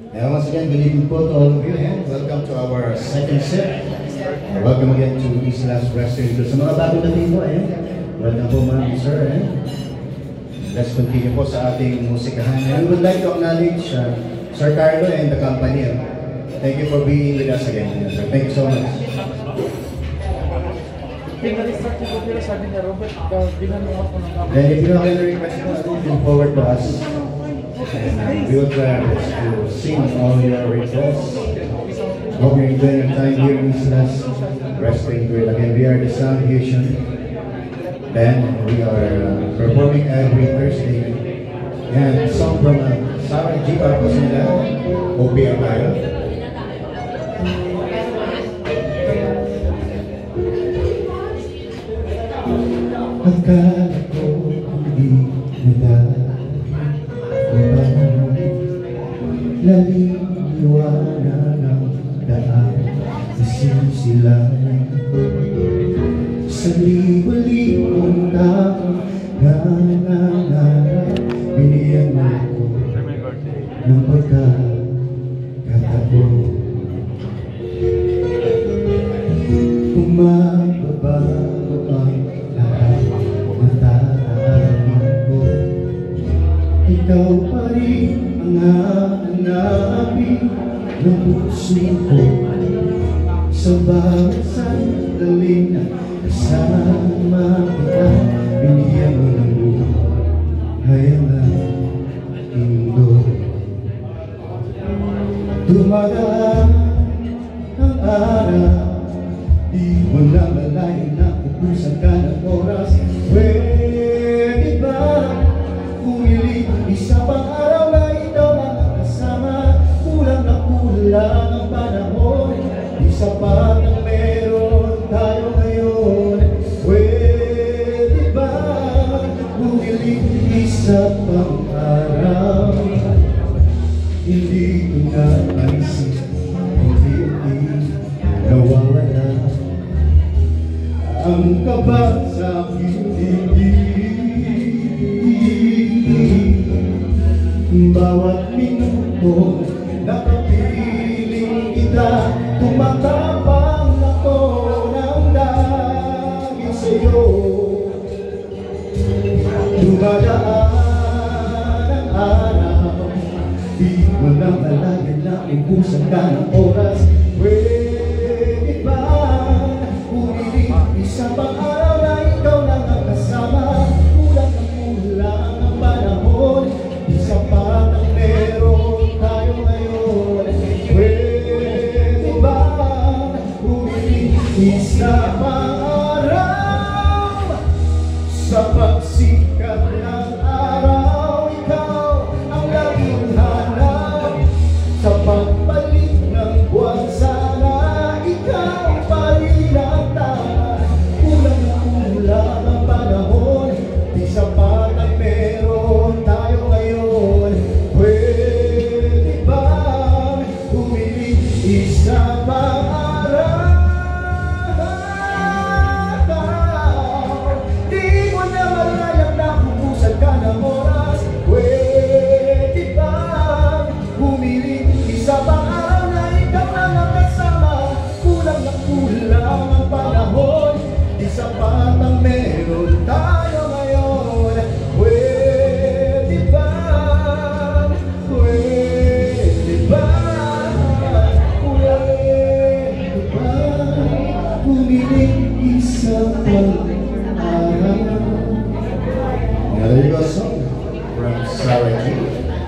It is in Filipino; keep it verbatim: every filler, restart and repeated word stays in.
And once again, good evening po to all of you and welcome to our second set. Uh, welcome again to Islas Wrestling. Sa mga bago natin po, eh, welcome po ma'am, sir. Eh. Let's continue po sa ating musikahan. And we would like to acknowledge uh, Sir Carlo and the company. Eh. Thank you for being with us again. Sir. Thank you so much. Then if you have any request po, come forward to us. And uh, we will try our best to sing all your requests. Hope you're enjoying your time here in Islas Wrestling Grid. Again, we are the Sound Fusion band. We are uh, performing every Thursday. And song from uh, Sarah G. Arcosilla, O P R tayo. Akala ko hindi nadal laliliwanag ng daan isisilayan sa liwa-liwang taong nangangarap binigyan mo ako ng pagkakataon umababago ang lahat na tataanin ko ikaw pa rin ang hanapin ng puso ko sa bawat sandali na kasama kita binigyan mo ng buhay ang mundo dumadaan ang araw di mo na malayo na ubusan ka ng oras pwede ba pumili isa pang araw na ikaw lang ang kasama kulang na kulang ang panahon di sapat ang meron tayo ngayon pwede ba pumili isa pang araw hindi ko na naisip unti-unti nawawala ang kaba sa aking bawat minuto nakapiling kita tumatapang ako ng dahil sa'yo dumadaan ang araw di mo na malayan na ubusan ka ng oras pwede ba pumili isa pang araw na ikaw lang ang kasama kulang na kulang ang panahon di sapat ang meron tayo ngayon pwede ba pumili isa pang araw sa pagsikat ng araw ikaw ang laging hanap sa pagbalik ng buwan sana ikaw pa rin ang tama kulang na kulang ang panahon di sapat ang meron tayo ngayon pwede ba pumili isa pang araw di mo na malayang nakubusan ka ng oras pwede ba pumili isa pang araw na ikaw lang ang kasama kulang na kulang ang panahon di sapat ang meron tayo ngayon pwede ba pwede ba pwede ba pumili isa pang araw. There you go, song from Sarah G.